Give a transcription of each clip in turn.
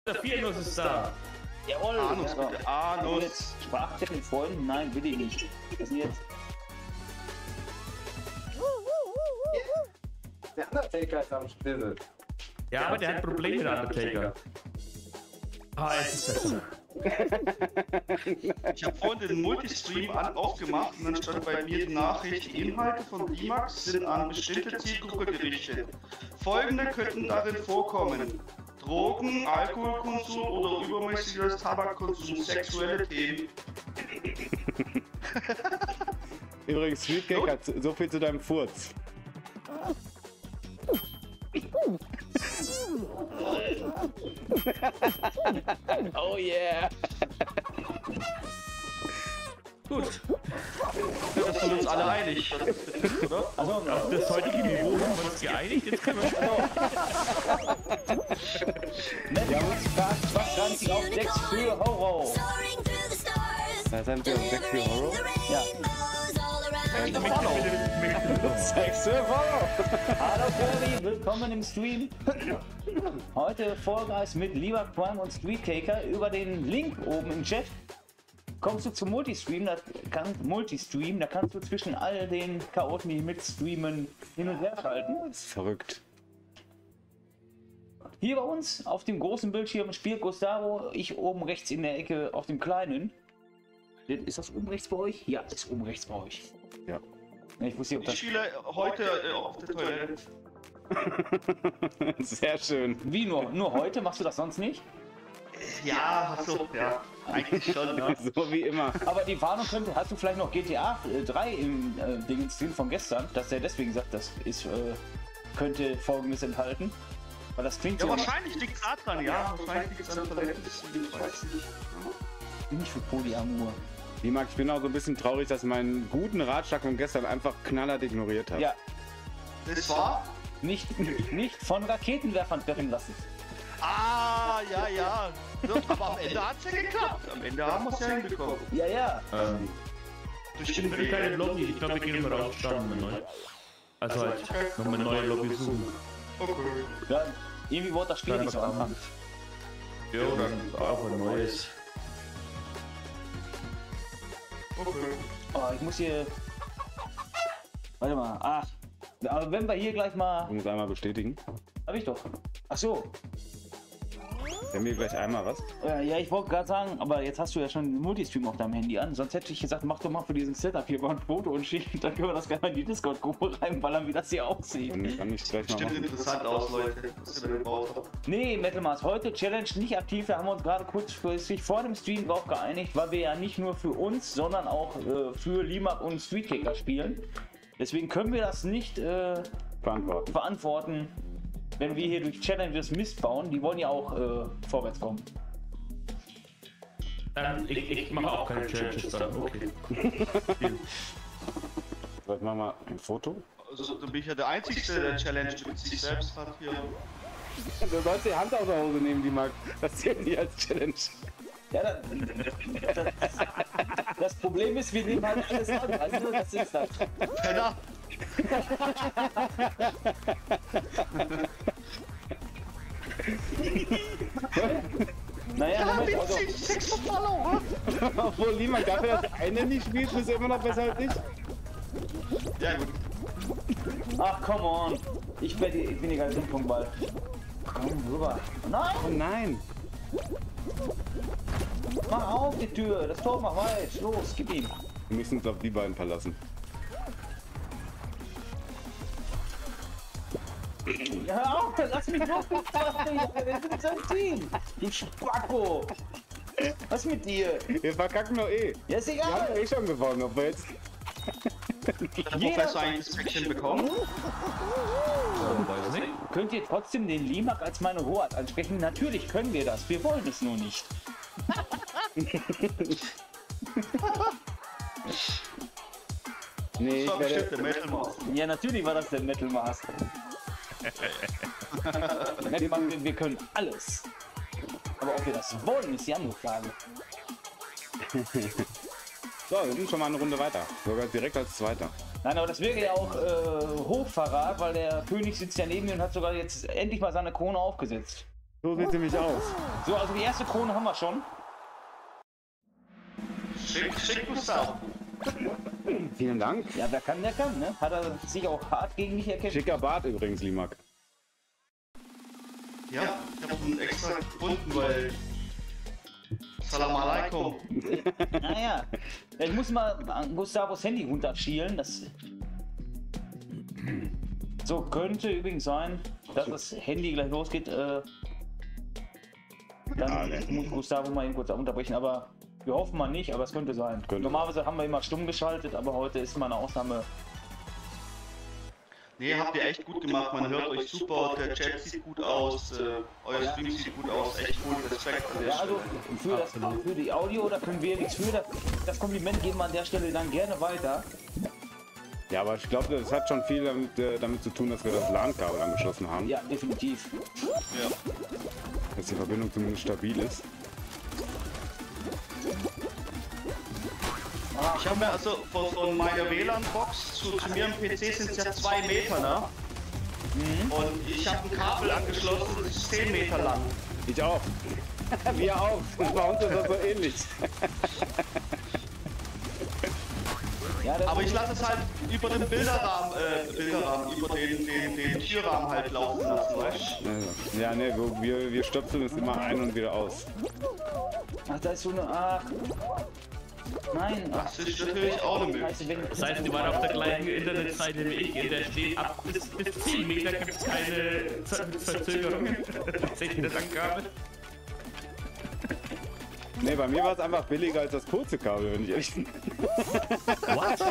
Der Viernuss ist da. Jawohl. Anus, ja. bitte. Anus. Sprach mit Freunden? Nein, will ich nicht. Was denn jetzt? Der Undertaker ist am Stille. Ja, aber der hat Probleme, der Undertaker. Ah, jetzt ist besser. Ich habe vorhin den Multistream aufgemacht und dann stand bei mir die Nachricht, die Inhalte von Limax sind an bestimmte Zielgruppe gerichtet. Folgende könnten darin vorkommen: Drogen, Alkoholkonsum oder übermäßiges Tabakkonsum, sexuelle Themen. Übrigens, Sweetcake hat so viel zu deinem Furz. Oh yeah. Gut. Da sind wir uns alle einig, was das betrifft, oder? Also, Auf das heutige Niveau haben wir uns geeinigt. Jetzt können wir wir haben uns gefragt, was kann sie auf 6 für Horror? Da sind wir auf 6 für Horror. Ja. Sex für Horror! Hallo Kirby, willkommen im Stream. Heute Vollgas mit Lieber Prime und Streetcaker. Über den Link oben im Chat kommst du zum Multistream. Da kannst du zwischen all den Chaoten, die mitstreamen, hin und her schalten. Das ist verrückt. Hier bei uns auf dem großen Bildschirm spielt Gustavo, ich oben rechts in der Ecke auf dem kleinen. Ist das oben rechts bei euch? Ja, ist oben rechts bei euch. Ja. Ich wusste nicht, ob Ich das... spiele heute auf der Toilette. Sehr schön. Wie nur heute? Machst du das sonst nicht? Ja, achso, ja. Eigentlich schon, ja. So wie immer. Aber die Warnung könnte, hast du vielleicht noch GTA 3 im Ding Stream von gestern, dass er deswegen sagt, das ist, könnte Folgendes enthalten? Weil das klingt Ja, so... wahrscheinlich liegt es dran, ja. Wahrscheinlich liegt es an Toiletten. Ich weiß nicht. Nicht für Polyamor. Limax, ich bin auch so ein bisschen traurig, dass meinen guten Ratschlag von gestern einfach knallhart ignoriert hat. Ja, Das war? nicht von Raketenwerfern treffen lassen. Ah, ja, ja. So, aber am Ende hat es ja geklappt. Am Ende haben wir es ja hinbekommen. Ja, ja. Durch Ich den bin keine Lobby. Ich glaube, wir gehen mal raus. Also halt nochmal eine neue Lobby suchen. Okay. Ja, irgendwie wurde das Spiel nicht so anfangen. Ja, dann auch ein neues. Okay. Oh, ich muss hier... Warte mal, ach. Aber wenn wir hier gleich mal... Ich muss einmal bestätigen. Hab ich doch. Ach so. Wir haben hier gleich einmal was. Ja, ich wollte gerade sagen, aber jetzt hast du ja schon den Multistream auf deinem Handy an. Sonst hätte ich gesagt, mach doch mal für diesen Setup hier mal ein Foto und schicken. Dann können wir das gerne mal in die Discord-Gruppe reinballern, wie das hier aussieht. Dann kann ich gleich mal Stimmt machen. interessant aus, Leute. Was ihr da gebaut habt. Nee, Metal Mars, heute Challenge nicht aktiv. Da haben wir uns gerade kurzfristig vor dem Stream drauf geeinigt, weil wir ja nicht nur für uns, sondern auch für Limac und Streetkicker spielen. Deswegen können wir das nicht verantworten, wenn wir hier durch Challenges Mist bauen. Die wollen ja auch vorwärts kommen. Ich mache auch keine Challenges dann. Okay. Vielleicht machen wir ein Foto. Also, dann bin ich ja der Einzige, der Challenge mit sich selbst hat hier. Du sollst die Hand aus der Hose nehmen, Limax. Das zählt nicht als Challenge. Ja, das Problem ist, wir nehmen halt alles an. Also, das ist das. Penner! Naja, Moment, also, 6 Follower! Obwohl Limax dafür, dass eine nicht spielt, ist er immer noch besser als ich. Ja, gut. ach, come on. Ich bin die ganze Punktball. Komm rüber. Nein, Oh nein! mach auf die Tür. Das Tor mach weit. Los, gib ihm. Wir müssen uns auf die beiden verlassen. Ja, hör auf, lass mich los. Wir sind ein Team. Du Spacko. Was mit dir? Wir verkacken doch eh. Ja, ist Wir haben egal. eh schon gewonnen, ob wir jetzt... Hat der Professor eigentlich das Päckchen bekommen? Weiß nicht. Könnt ihr trotzdem den Limac als meine Hoheit ansprechen? Natürlich können wir das. Wir wollen es nur nicht. Nee, Das war ich bestimmt werde... der Metal Mars. Ja, natürlich war das der Metal Master. wir können alles. Aber ob wir das wollen, ist die andere Frage. So, wir sind schon mal eine Runde weiter. Sogar direkt als Zweiter. Nein, aber das wäre ja auch Hochverrat, weil der König sitzt ja neben mir und hat sogar jetzt endlich mal seine Krone aufgesetzt. So sieht sie nämlich aus. So, also die erste Krone haben wir schon. Schick Gustav. Vielen Dank. Ja, wer kann, der kann, ne? Hat er sich auch hart gegen mich erkämpft. Schicker Bart übrigens, Limak. Ja, ich hab ihn extra gefunden, weil... Salam alaikum. Naja, ich muss mal an Gustavos Handy runterschielen. Das so könnte übrigens sein, dass das Handy gleich losgeht. Dann muss Gustavo mal eben kurz unterbrechen, aber wir hoffen mal nicht, aber es könnte sein. Normalerweise haben wir immer stumm geschaltet, aber heute ist mal eine Ausnahme. Nee, habt ihr echt gut gemacht, man hört euch super, der Chat sieht gut aus, euer Stream sieht gut aus, echt cool, Respekt an der Ja, also Stelle. für die Audio, da können wir nichts für. Das Kompliment geben wir an der Stelle dann gerne weiter. Ja, aber ich glaube, das hat schon viel damit zu tun, dass wir das LAN-Kabel angeschlossen haben. Ja, definitiv. Ja. Dass die Verbindung zumindest stabil ist. Ich habe mir also von meiner WLAN-Box zu mir am PC sind es ja 2 Meter, ne? Und ich habe ein Kabel angeschlossen, das ist 10 Meter lang. Ich auch. Wir auch. Und bei uns ist das so ähnlich. Ja, das Aber ich lasse es halt über den Bilderrahmen, über den Türrahmen halt laufen lassen, weißt du? Ja, ne, wir stöpseln es immer ein und wieder aus. Ach, da ist so eine. Ach. Nein. Das ist natürlich auch eine Möglichkeit. Das heißt, die waren auf der gleichen Internetseite wie ich, in der steht, ab bis 10 Meter gibt es keine Verzögerungen. Tatsächlich das Angabe. Ne, bei mir war es einfach billiger als das kurze Kabel, wenn ich ehrlich bin. What?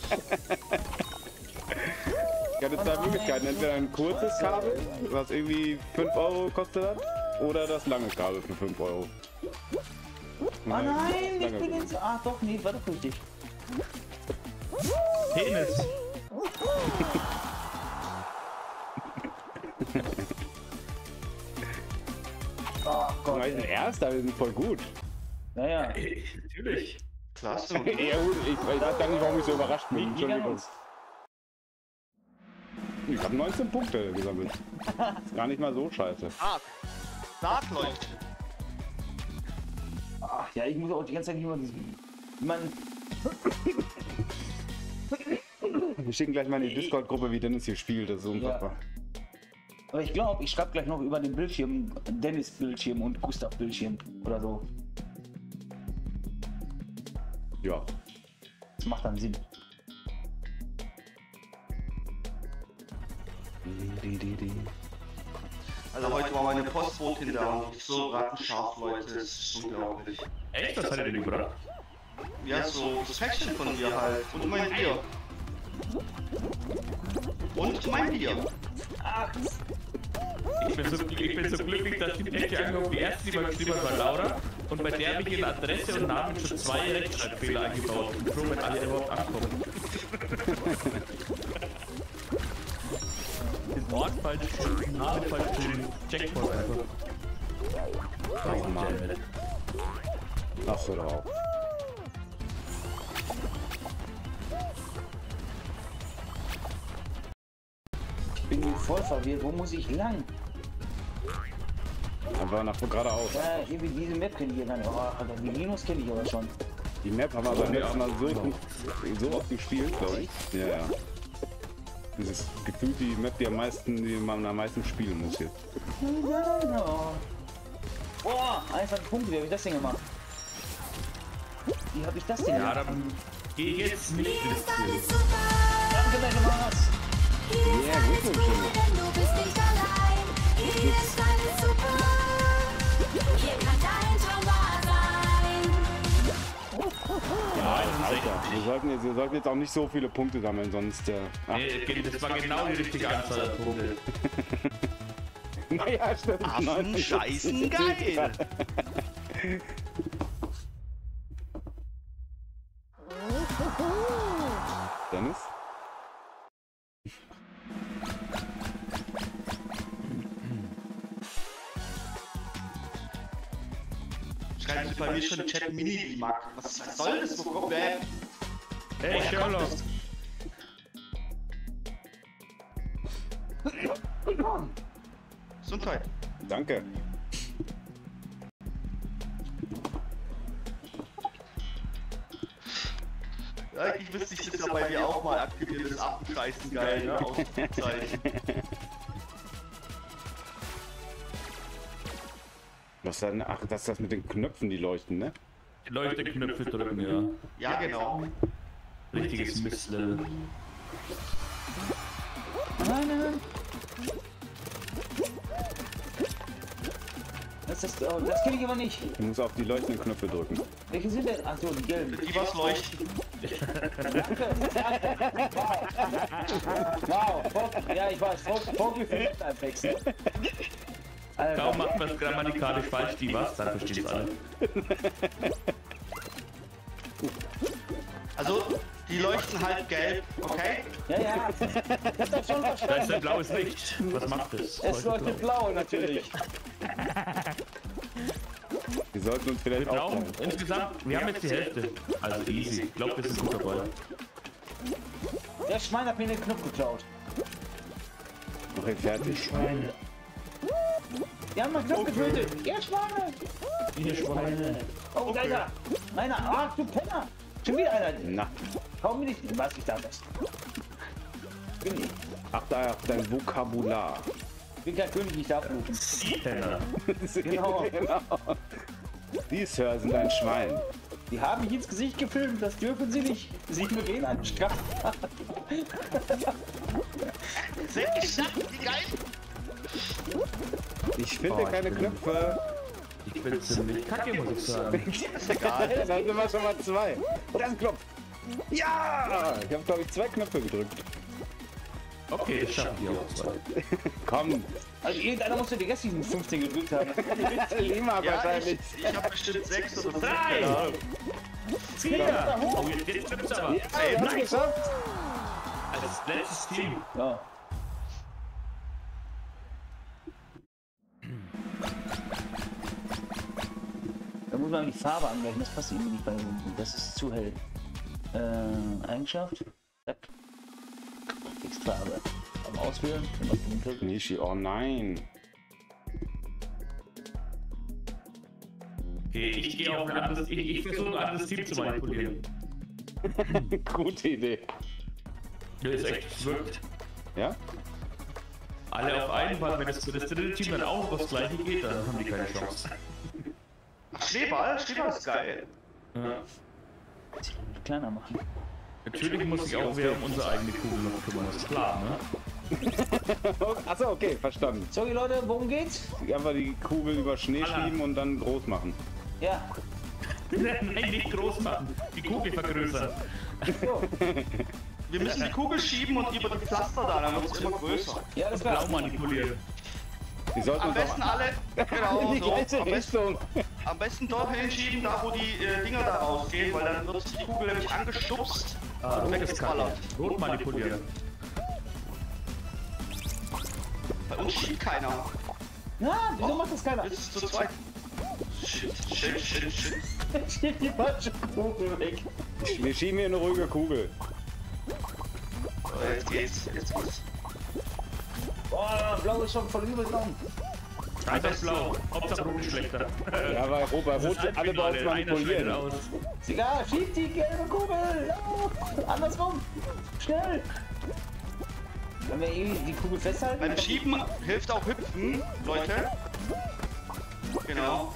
Ich hatte zwei Möglichkeiten, entweder ein kurzes Kabel, was irgendwie 5 € kostet hat, oder das lange Kabel für 5 €. Ah nein, ich bin ins. Ah doch, nee, war doch richtig. Penis. Oh Gott. Wir sind Erster, wir sind voll gut. Naja. Natürlich. Klasse. Ja gut, ich weiß gar nicht, warum ich so überrascht bin. Liegt an Entschuldigung. uns. Ich habe 19 Punkte gesammelt. Ist gar nicht mal so scheiße. Start läuft. Ach ja, ich muss auch die ganze Zeit immer diesen. Man. Wir schicken gleich mal in die Discord-Gruppe, wie Dennis hier spielt. Das ist unfassbar. Aber ich glaube, ich schreibe gleich noch über den Bildschirm, Dennis Bildschirm und Gustav Bildschirm oder so. Ja. Das macht dann Sinn. Also heute war meine Postbotin da und so rattenscharf, Leute, das ist unglaublich. Echt? Was hat er denn gebracht? Ja, so das Päckchen von dir halt. Und mein Bier. Und mein Bier. Ich bin so glücklich, dass die Päckchen angekommen. Die erste, die mal geschrieben hat, war Laura. Und bei der habe ich in Adresse und Namen schon 2 Rechtschreibfehler eingebaut. Ich bin froh, wenn alle überhaupt ankommen. Den Ort falsch, den Namen falsch, den Checkpoint einfach. Oh Mann. Ach, hör doch auf. Ich bin voll verwirrt. Wo muss ich lang? Einfach nach geradeaus. Ja, irgendwie diese Map kenne ich ja gar nicht. Oh, Alter, die Linus kenne ich aber schon. Die Map haben wir aber letztes Mal so oft gespielt, glaube ich. Ja, ja. Dieses Gefühl, die Map, die man am meisten spielen muss jetzt. Boah, einfach ein Punkt, wie habe ich das denn gemacht? Wie habe ich das denn Ja, gemacht? dann geh jetzt nicht ins Ziel. Danke, meine Mamas. Ja, Glückwunsch. Du bist nicht allein. Hier ist alles super. Hier kann dein Traum wahr sein. Ja, Alter. Wir sollten jetzt auch nicht so viele Punkte sammeln, sonst. Ach. Nee, das war genau die richtige Anzahl der Punkte. Naja, stimmt. Affen scheißen geil. Dennis? Schreiben Sie bei mir schon im Chat Mini-Mark. Was soll das? Wo kommt wer? Hey, Sherlock! Gesundheit. Danke. Eigentlich müsste ich das ja bei dir auch mal aktivieren, das Abscheißen geil, ne? Ausrufezeichen. Was dann? Ach, das ist das mit den Knöpfen, die leuchten, ne? Die Leuchteknöpfe drücken, ja. Ja, genau. Richtiges Mistlevel. Nein. Das kenne ich aber nicht. Du musst auf die leuchtenden Knöpfe drücken. Welche sind denn? Achso, die gelben. Die was leuchten. Wow, ja, ich weiß, Vogel für Wechsel. Kaum macht man es grammatikalisch falsch, die was, dann versteht's alle. Also, die leuchten halt gelb, okay? Ja. Das ist doch schon Da ist verstanden. ein blaues Licht. Was macht das? Es leuchtet blau natürlich. Wir sollten uns vielleicht Wir brauchen auch. insgesamt, wir haben jetzt die Hälfte. Also easy. Ich glaube, wir sind gut dabei. Der Schwein hat mir den Knopf geklaut. Okay, fertig. Die haben meinen Knopf getötet. Ihr Schweine. Ihr Schweine. Oh, da ist er. Meiner. Ach, du Penner. Schon wieder einer. Na, Kaum bin ich. Was ich da das? Bin ich. achte auf dein Vokabular. Bin kein König, ich darf rufen. Sie-Penner. Genau. Die Sir sind ein Schwein. Die haben mich ins Gesicht gefilmt. Das dürfen sie nicht. Sie begehen einen Straf. Sind geschafft, wie geil! Ich finde keine Knöpfe. Ich bin ziemlich kacke, muss ich sagen. Ist egal. Da sind wir schon mal zwei. Und da ist ein Knopf. Ja! Ich habe, glaube ich, 2 Knöpfe gedrückt. Okay, das schaffen die auch zwei. Komm. Also irgendeiner musste die restlichen 15 gedrückt haben. Lima Ja, wahrscheinlich. ich habe bestimmt 6 oder 5. Drei! 4! Oh, jetzt stimmt's aber. Ey, hast du geschafft? Als letztes Team. Ja. Da muss man die Farbe angleichen, das passt irgendwie nicht bei mir. Das ist zu hell. Eigenschaft. Zack. Textfarbe. Am Auswählen. Nishi, oh nein. Okay, ich gehe auf ein anderes, ich versuche ein anderes Team zu manipulieren. Gute Idee. Ja, ist echt, es wirkt. Ja? Alle auf einen, weil wenn das dritte Team dann auch aufs gleiche geht, dann haben die keine Chance. Schneeball? Schneeball ist geil. Ja. Kleiner machen. Natürlich muss ich auch wieder um unsere eigene Kugel noch kümmern, das ist klar, ne? Achso, okay, verstanden. Sorry Leute, worum geht's? Einfach die Kugel über Schnee schieben und dann groß machen. Ja. Nein, nicht groß machen, die Kugel vergrößern. So. Wir müssen die Kugel schieben und über die Pflaster da, dann wird es immer größer. Ja, das Blau klar. manipulieren. Die sollten Am uns besten auch alle, genau in die so, gleiche am besten dort hinschieben, da wo die Dinger da rausgehen, weil dann wird die Kugel nämlich angestupst Ah, und rot ist kacke. weggeballert. Rot manipulieren. Bei uns schiebt keiner. Na, wieso macht das keiner? Jetzt zu zweit. Shit. Schiebt die falsche Kugel weg. Wir schieben hier eine ruhige Kugel. So, jetzt geht's. Boah, blau ist schon voll übergenommen. Einfach blau. Hauptsache rot ist schlechter. Ja, weil Rot Das ist alle bei uns Halbfinale, einer scheidet manipulieren. aus. Ist egal, schiebt die gelbe Kugel. Ja, andersrum. Schnell. Wenn wir die Kugel festhalten. Beim Schieben hilft auch Hüpfen, Leute. Genau.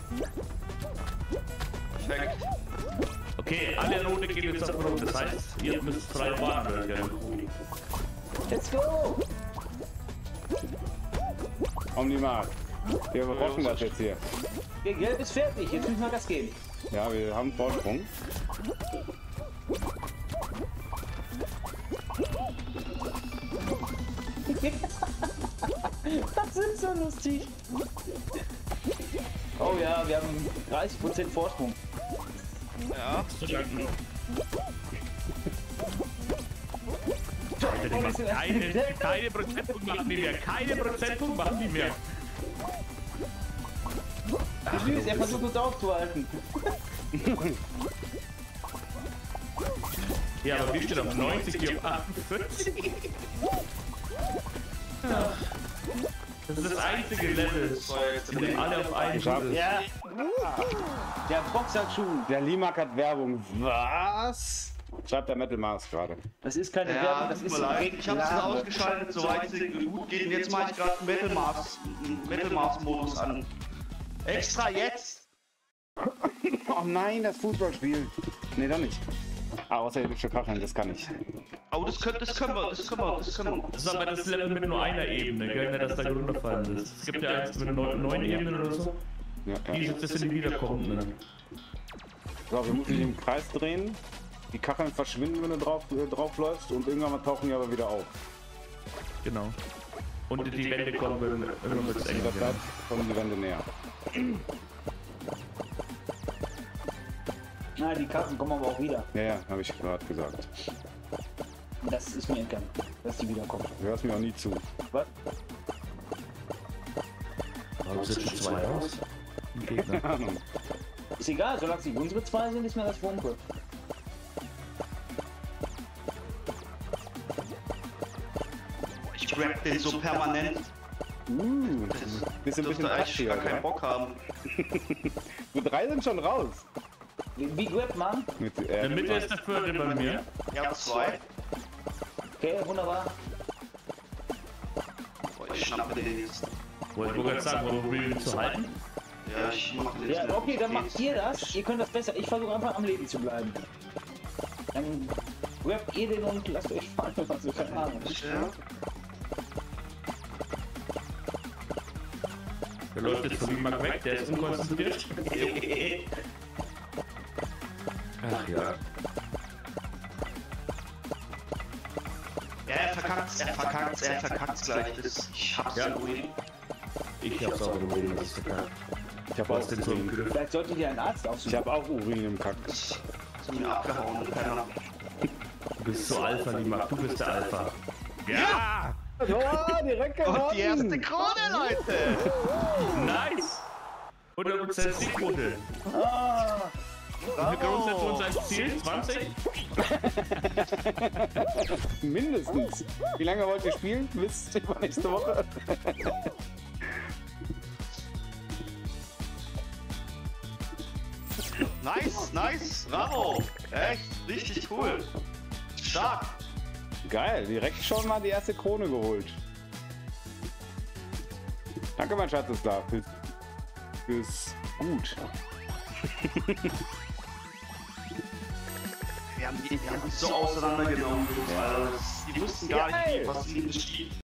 Perfekt. Okay, alle Rote gehen jetzt auf Rot, das heißt, ihr müsst 3 Bahnen werden. Let's go. Omnimark. Wir rocken das jetzt hier. Der Gelb ist fertig, jetzt müssen wir Gas geben. Ja, wir haben Vorsprung. Das ist so lustig. Oh ja, wir haben 30% Vorsprung. Ja. Keine Prozentpunkt machen die mehr. Keine Prozentpunkt machen die mehr. Süß, er versucht uns aufzuhalten. Ja, aber wie steht auf 90, die auf 48? Ja. Das ist das einzige Level, in dem alle auf einen sind. Ja. Der Boxhandschuh. Der Limak hat Werbung. Was? Schreibt der Metal Mars gerade. Das ist keine Ja, Werbung, das tut ist mir leid. direkt Ich hab's jetzt Lage. ausgeschaltet, soweit es gut geht. Und jetzt mache ich gerade Metal Mars Modus an. Extra jetzt! Oh nein, das Fußballspiel. Nee, doch nicht. Ah, außerirdische Kacheln, das kann ich. Oh, das können wir. Das ist aber das Level mit nur einer Ebene, gell, wenn das da runterfallen ist. Es gibt ja eins mit 9 Ebenen oder so. Ja, Die ja. sind das sind die wiederkommenden. So, wir müssen im Kreis drehen. Die Kacheln verschwinden, wenn du drauf läufst und irgendwann mal tauchen die aber wieder auf. Genau. Und die Wände kommen, wenn irgendwann wird es eng. In der Zeit kommen die Wände näher. Na, die Karten kommen aber auch wieder. Ja, ja, habe ich gerade gesagt. Das ist mir entgangen, dass die wiederkommen. Du hörst mir auch nie zu. Was? Warum sind schon 2 aus? Keine Ahnung. Ist egal, solange es nicht unsere 2 sind, ist mir das Wumpe. Ich grab den so permanent. Bist ein bisschen Dürfte eigentlich hier, gar keinen oder? Bock haben. So 3 sind schon raus. Wie grabbt man? Mit, In der Mitte ist der Vierte bei mir. Ja, 2. Okay, wunderbar. Boah, ich schnappe den jetzt. Wollte ich gerade sagen, warum will ich ihn zu halten? Ja, ich mach den jetzt. Ja, okay, dann macht ihr das. Ihr könnt das besser. Ich versuche einfach am Leben zu bleiben. Dann grabt ihr den und lasst euch fallen, was so keine Ahnung. Ja. Der läuft jetzt von Limak weg, der ist unkonzentriert. Ach ja. Ja, er verkackt's gleich. Ich hab's Ja. irgendwie. Ich hab's auch im Leben, das ist total. Ich habe Du hast den so im Griff. Vielleicht solltet ihr einen Arzt Ich aufsuchen. habe auch Urin im Kack. Ist mir abgehauen, keine Ahnung. Du bist so Alpha, Limak, du bist der Alpha. Ja! Oh, direkt gewonnen. Und die erste Krone, Leute! Nice! 100% Siegquote. Ah, Wie groß ist uns als Ziel? 20? Mindestens. Wie lange wollt ihr spielen? Bis nächste Woche? Nice, bravo! Echt, richtig cool. Stark. Geil, direkt schon mal die erste Krone geholt. Danke, mein Schatz, ist da. Fürs gut. Wir haben die so auseinandergenommen. Also, die wussten gar nicht, was ihnen geschieht.